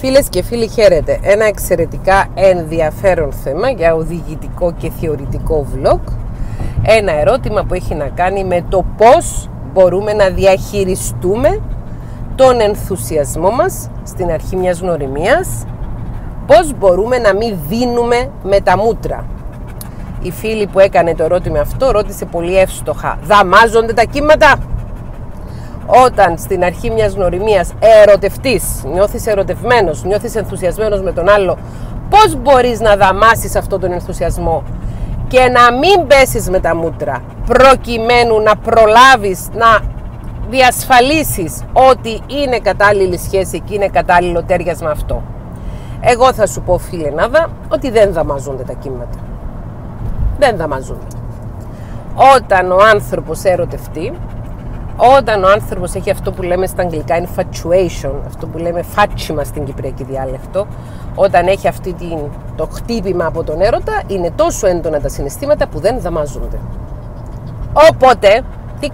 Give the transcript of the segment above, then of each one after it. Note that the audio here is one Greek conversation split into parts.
Φίλες και φίλοι, χαίρετε. Ένα εξαιρετικά ενδιαφέρον θέμα για οδηγητικό και θεωρητικό vlog. Ένα ερώτημα που έχει να κάνει με το πώς μπορούμε να διαχειριστούμε τον ενθουσιασμό μας στην αρχή μιας γνωριμίας, πώς μπορούμε να μην δίνουμε με τα μούτρα. Η φίλη που έκανε το ερώτημα αυτό ρώτησε πολύ εύστοχα: δαμάζονται τα κύματα? Όταν στην αρχή μιας γνωριμίας ερωτευτείς, νιώθεις ερωτευμένος, νιώθεις ενθουσιασμένος με τον άλλο, πώς μπορείς να δαμάσεις αυτόν τον ενθουσιασμό και να μην πέσεις με τα μούτρα, προκειμένου να προλάβεις να διασφαλίσεις ότι είναι κατάλληλη σχέση και είναι κατάλληλο τέριασμα αυτό? Εγώ θα σου πω, φίλε Νάδα, ότι δεν δαμάζονται τα κύματα. Δεν δαμάζονται. Όταν ο άνθρωπος ερωτευτεί, όταν ο άνθρωπος έχει αυτό που λέμε στα αγγλικά infatuation, αυτό που λέμε φάτσιμα στην κυπριακή διάλεκτο, όταν έχει το χτύπημα από τον έρωτα, είναι τόσο έντονα τα συναισθήματα που δεν δαμάζονται. Οπότε,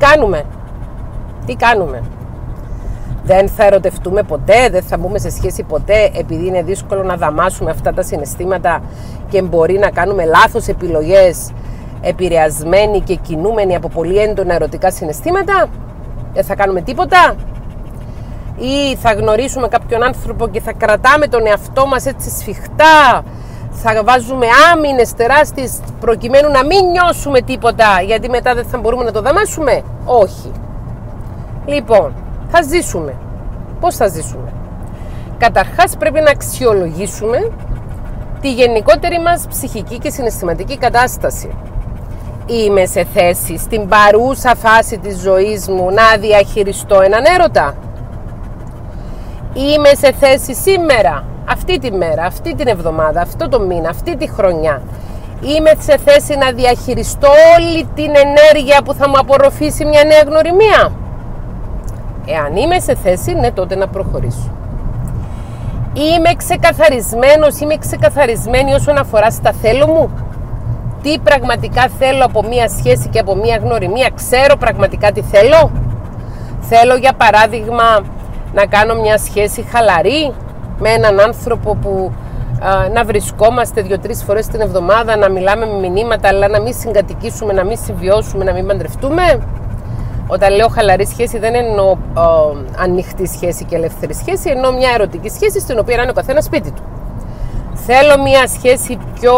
τι κάνουμε? Δεν θα ερωτευτούμε ποτέ, δεν θα μπούμε σε σχέση ποτέ, επειδή είναι δύσκολο να δαμάσουμε αυτά τα συναισθήματα και μπορεί να κάνουμε λάθος επιλογές, επηρεασμένοι και κινούμενοι από πολύ έντονα ερωτικά συναισθήματα? Δεν θα κάνουμε τίποτα? Ή θα γνωρίσουμε κάποιον άνθρωπο και θα κρατάμε τον εαυτό μας έτσι σφιχτά, θα βάζουμε άμυνες τεράστιες προκειμένου να μην νιώσουμε τίποτα, γιατί μετά δεν θα μπορούμε να το δαμάσουμε? Όχι. Λοιπόν, θα ζήσουμε. Πώς θα ζήσουμε? Καταρχάς πρέπει να αξιολογήσουμε τη γενικότερη μας ψυχική και συναισθηματική κατάσταση. Είμαι σε θέση στην παρούσα φάση της ζωής μου να διαχειριστώ έναν έρωτα? Είμαι σε θέση σήμερα, αυτή τη μέρα, αυτή την εβδομάδα, αυτό το μήνα, αυτή τη χρονιά, είμαι σε θέση να διαχειριστώ όλη την ενέργεια που θα μου απορροφήσει μια νέα γνωριμία? Εάν είμαι σε θέση, ναι, τότε να προχωρήσω. Είμαι ξεκαθαρισμένος, είμαι ξεκαθαρισμένη όσον αφορά στα θέλω μου? Τι πραγματικά θέλω από μία σχέση και από μία γνωριμία? Ξέρω πραγματικά τι θέλω? Θέλω, για παράδειγμα, να κάνω μια σχέση χαλαρή με έναν άνθρωπο που να βρισκόμαστε 2-3 φορές την εβδομάδα, να μιλάμε με μηνύματα, αλλά να μην συγκατοικήσουμε, να μην συμβιώσουμε, να μην παντρευτούμε? Όταν λέω χαλαρή σχέση, δεν εννοώ ανοιχτή σχέση και ελεύθερη σχέση, εννοώ μια ερωτική σχέση στην οποία είναι ο καθένας σπίτι του. Θέλω μια σχέση πιο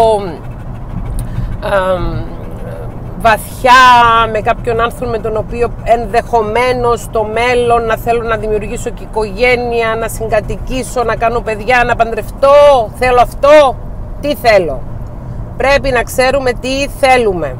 βαθιά με κάποιον άνθρωπο με τον οποίο ενδεχομένως στο μέλλον να θέλω να δημιουργήσω και οικογένεια, να συγκατοικήσω, να κάνω παιδιά, να παντρευτώ. Θέλω αυτό? Τι θέλω? Πρέπει να ξέρουμε τι θέλουμε.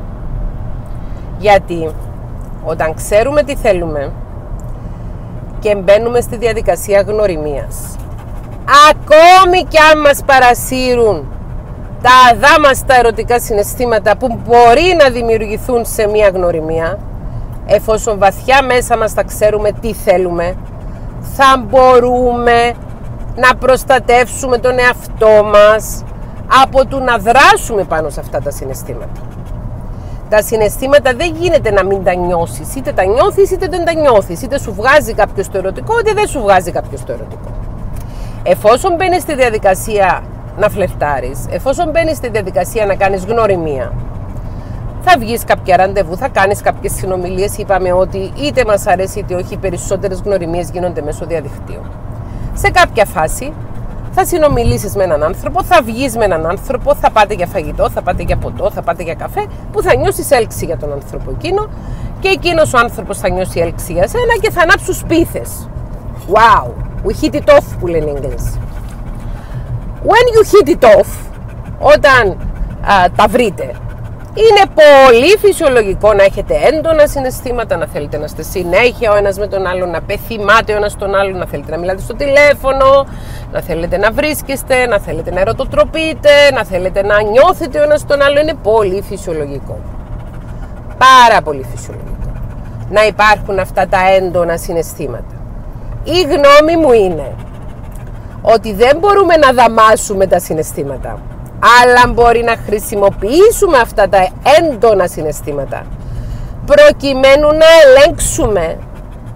Γιατί όταν ξέρουμε τι θέλουμε και μπαίνουμε στη διαδικασία γνωριμίας, ακόμη κι αν μας παρασύρουν τα αδάμαστα ερωτικά συναισθήματα που μπορεί να δημιουργηθούν σε μια γνωριμία, εφόσον βαθιά μέσα μας θα ξέρουμε τι θέλουμε, θα μπορούμε να προστατεύσουμε τον εαυτό μας από το να δράσουμε πάνω σε αυτά τα συναισθήματα. Τα συναισθήματα δεν γίνεται να μην τα νιώσεις, είτε τα νιώθεις είτε δεν τα νιώθεις, είτε σου βγάζει κάποιος το ερωτικό είτε δεν σου βγάζει κάποιος το ερωτικό. Εφόσον μπαίνεις στη διαδικασία να φλερτάρεις, εφόσον μπαίνεις στη διαδικασία να κάνεις γνωριμία, θα βγεις κάποια ραντεβού, θα κάνεις κάποιες συνομιλίες. Είπαμε ότι είτε μας αρέσει είτε όχι, οι περισσότερες γνωριμίες γίνονται μέσω διαδικτύου. Σε κάποια φάση θα συνομιλήσεις με έναν άνθρωπο, θα βγεις με έναν άνθρωπο, θα πάτε για φαγητό, θα πάτε για ποτό, θα πάτε για καφέ, που θα νιώσεις έλξη για τον άνθρωπο εκείνο και εκείνος ο άνθρωπος θα νιώσει έλξη για σένα και θα ανάψουν σπίθες. Wow, we hit it off, που λένε οι Εγγλές. When you hit it off, όταν τα βρείτε, είναι πολύ φυσιολογικό να έχετε έντονα συναισθήματα, να θέλετε να είστε συνέχεια ο ένας με τον άλλο, να πεθυμάτε ο ένας τον άλλο, να θέλετε να μιλάτε στο τηλέφωνο, να θέλετε να βρίσκεστε, να θέλετε να ερωτοτροπείτε, να θέλετε να νιώθετε ο ένας τον άλλο. Είναι πολύ φυσιολογικό. Πάρα πολύ φυσιολογικό να υπάρχουν αυτά τα έντονα συναισθήματα. Η γνώμη μου είναι ότι δεν μπορούμε να δαμάσουμε τα συναισθήματα, αλλά μπορεί να χρησιμοποιήσουμε αυτά τα έντονα συναισθήματα προκειμένου να ελέγξουμε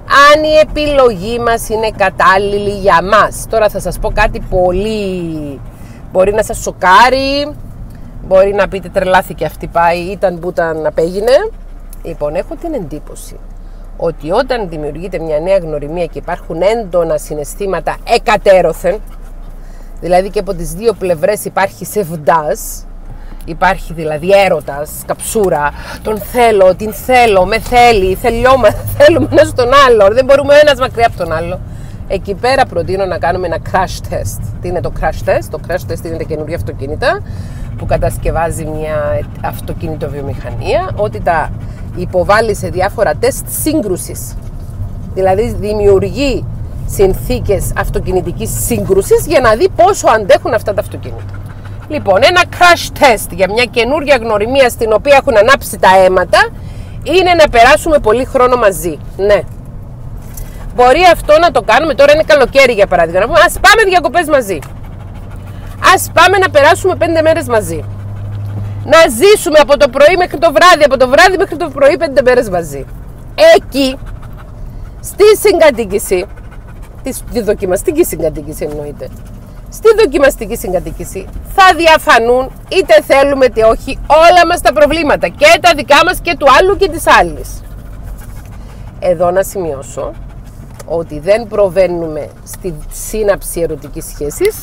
αν η επιλογή μας είναι κατάλληλη για μας. Τώρα θα σας πω κάτι πολύ, μπορεί να σας σοκάρει, μπορεί να πείτε τρελάθηκε αυτή πάει, ήταν που ήταν απέγινε. Λοιπόν, έχω την εντύπωση ότι όταν δημιουργείται μια νέα γνωριμία και υπάρχουν έντονα συναισθήματα εκατέρωθεν, δηλαδή και από τις δύο πλευρές υπάρχει σεβντάζ, υπάρχει δηλαδή έρωτας, καψούρα, τον θέλω, την θέλω, με θέλει, θέλουμε ένα στον άλλο, δεν μπορούμε ένας μακριά από τον άλλο. Εκεί πέρα προτείνω να κάνουμε ένα crash test. Τι είναι το crash test? Το crash test είναι τα καινούργια αυτοκίνητα που κατασκευάζει μια αυτοκινητοβιομηχανία, ότι τα υποβάλλει σε διάφορα τεστ σύγκρουσης. Δηλαδή δημιουργεί συνθήκες αυτοκινητικής σύγκρουσης για να δει πόσο αντέχουν αυτά τα αυτοκίνητα. Λοιπόν, ένα crash test για μια καινούργια γνωριμία στην οποία έχουν ανάψει τα αίματα είναι να περάσουμε πολύ χρόνο μαζί. Ναι. Μπορεί αυτό να το κάνουμε, τώρα είναι καλοκαίρι για παράδειγμα, να πούμε ας πάμε διακοπές μαζί. Ας πάμε να περάσουμε 5 μέρες μαζί. Να ζήσουμε από το πρωί μέχρι το βράδυ, από το βράδυ μέχρι το πρωί 5 μέρες μαζί. Εκεί, στη συγκατοίκηση, τη δοκιμαστική συγκατοίκηση εννοείται, στη δοκιμαστική συγκατοίκηση θα διαφανούν είτε θέλουμε είτε όχι όλα μας τα προβλήματα, και τα δικά μας και του άλλου και της άλλης. Εδώ να σημειώσω ότι δεν προβαίνουμε στη σύναψη ερωτικής σχέσης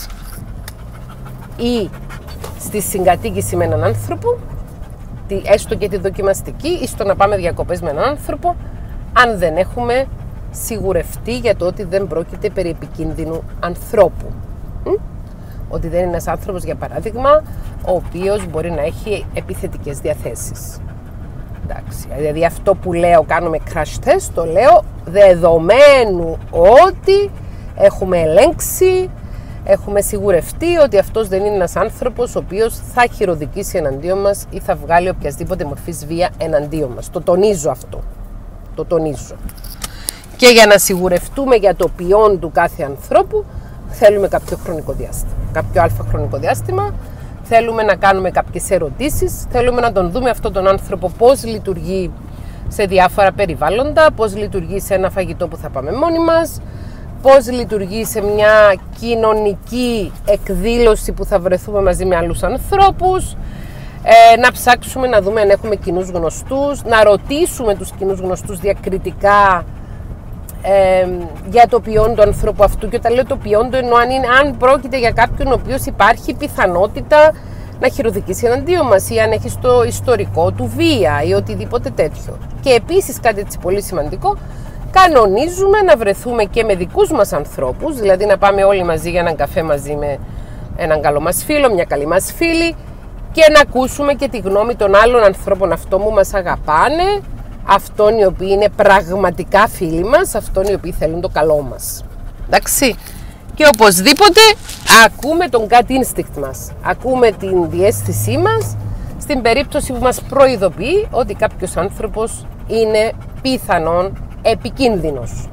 ή στη συγκατοίκηση με έναν άνθρωπο, έστω και τη δοκιμαστική, ή στο να πάμε διακοπές με έναν άνθρωπο, αν δεν έχουμε σιγουρευτεί για το ότι δεν πρόκειται περί επικίνδυνου ανθρώπου. Ότι δεν είναι ένας άνθρωπος, για παράδειγμα, ο οποίος μπορεί να έχει επιθετικές διαθέσεις. Εντάξει, δηλαδή αυτό που λέω κάνουμε crash test, το λέω δεδομένου ότι έχουμε ελέγξει, έχουμε σιγουρευτεί ότι αυτός δεν είναι ένας άνθρωπος ο οποίος θα χειροδικήσει εναντίον μας ή θα βγάλει οποιασδήποτε μορφής βία εναντίον μας. Το τονίζω αυτό. Το τονίζω. Και για να σιγουρευτούμε για το ποιόν του κάθε ανθρώπου, θέλουμε κάποιο χρονικό διάστημα. Κάποιο αλφα χρονικό διάστημα. Θέλουμε να κάνουμε κάποιες ερωτήσεις. Θέλουμε να τον δούμε αυτόν τον άνθρωπο πώς λειτουργεί σε διάφορα περιβάλλοντα, πώς λειτουργεί σε ένα φαγητό που θα πάμε μόνοι μας, πώς λειτουργεί σε μια κοινωνική εκδήλωση που θα βρεθούμε μαζί με άλλους ανθρώπους, να ψάξουμε να δούμε αν έχουμε κοινούς γνωστούς, να ρωτήσουμε τους κοινούς γνωστούς διακριτικά για το ποιόν του ανθρώπου αυτού. Και όταν λέω το ποιόν του, εννοώ αν πρόκειται για κάποιον ο οποίος υπάρχει πιθανότητα να χειροδικήσει εναντίον μας ή αν έχει στο ιστορικό του βία ή οτιδήποτε τέτοιο. Και επίσης κάτι έτσι πολύ σημαντικό, κανονίζουμε να βρεθούμε και με δικούς μας ανθρώπους, δηλαδή να πάμε όλοι μαζί για έναν καφέ μαζί με έναν καλό μας φίλο, μια καλή μας φίλη, και να ακούσουμε και τη γνώμη των άλλων ανθρώπων αυτών που μας αγαπάνε, αυτών οι οποίοι είναι πραγματικά φίλοι μας, αυτών οι οποίοι θέλουν το καλό μας. Εντάξει. Και οπωσδήποτε ακούμε τον gut instinct μας, ακούμε την διαίσθησή μας στην περίπτωση που μας προειδοποιεί ότι κάποιος άνθρωπος είναι πιθανόν επικίνδυνος.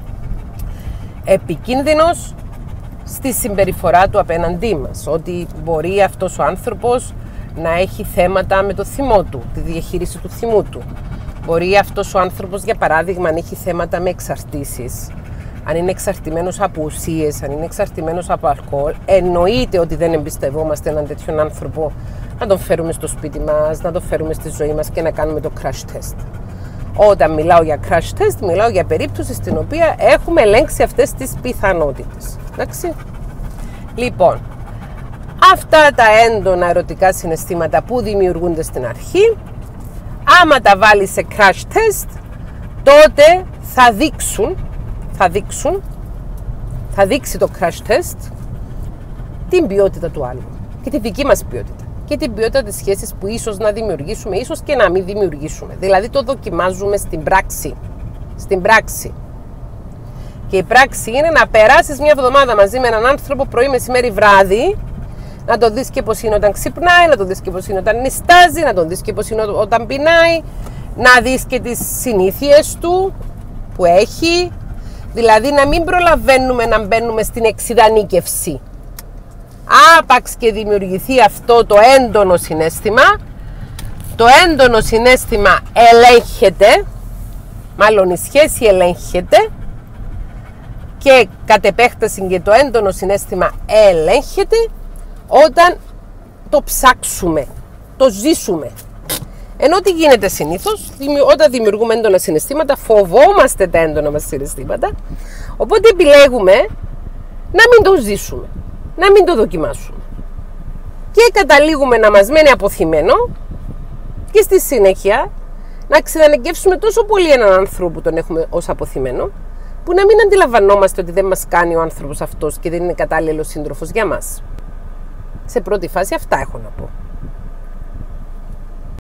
Επικίνδυνος στη συμπεριφορά του απέναντί μας, ότι μπορεί αυτός ο άνθρωπος να έχει θέματα με το θυμό του, τη διαχείριση του θυμού του. Μπορεί αυτός ο άνθρωπος, για παράδειγμα, αν έχει θέματα με εξαρτήσεις, αν είναι εξαρτημένος από ουσίες, αν είναι εξαρτημένος από αλκοόλ, εννοείται ότι δεν εμπιστευόμαστε έναν τέτοιον άνθρωπο να τον φέρουμε στο σπίτι μας, να τον φέρουμε στη ζωή μας και να κάνουμε το crash test. Όταν μιλάω για crash test, μιλάω για περίπτωση στην οποία έχουμε ελέγξει αυτές τις πιθανότητες. Εντάξει. Λοιπόν, αυτά τα έντονα ερωτικά συναισθήματα που δημιουργούνται στην αρχή, άμα τα βάλεις σε crash test, τότε θα δείξει το crash test την ποιότητα του άλλου και τη δική μας ποιότητα και την ποιότητα της σχέσης που ίσως να δημιουργήσουμε, ίσως και να μην δημιουργήσουμε. Δηλαδή το δοκιμάζουμε στην πράξη. Και η πράξη είναι να περάσεις μια εβδομάδα μαζί με έναν άνθρωπο πρωί, μεσημέρι, βράδυ, να τον δεις και πώς είναι όταν ξυπνάει, να τον δεις και πώς είναι όταν νηστάζει, να τον δεις και πώς είναι όταν πεινάει, να δεις και τις συνήθειες του που έχει, δηλαδή να μην προλαβαίνουμε να μπαίνουμε στην εξειδανίκευση. Άπαξ και δημιουργηθεί αυτό το έντονο συναίσθημα, το έντονο συναίσθημα ελέγχεται Μάλλον η σχέση ελέγχεται και κατ' επέκταση και το έντονο συναίσθημα ελέγχεται όταν το ψάξουμε, το ζήσουμε. Ενώ τι γίνεται συνήθως, όταν δημιουργούμε έντονα συναισθήματα, φοβόμαστε τα έντονα μας συναισθήματα, οπότε επιλέγουμε να μην το ζήσουμε, να μην το δοκιμάσουμε. Και καταλήγουμε να μας μένει αποθυμένο και στη συνέχεια να ξαναγκεύσουμε τόσο πολύ έναν άνθρωπο που τον έχουμε ως αποθυμένο, που να μην αντιλαμβανόμαστε ότι δεν μας κάνει ο άνθρωπος αυτός και δεν είναι κατάλληλος σύντροφος για μας. Σε πρώτη φάση αυτά έχω να πω.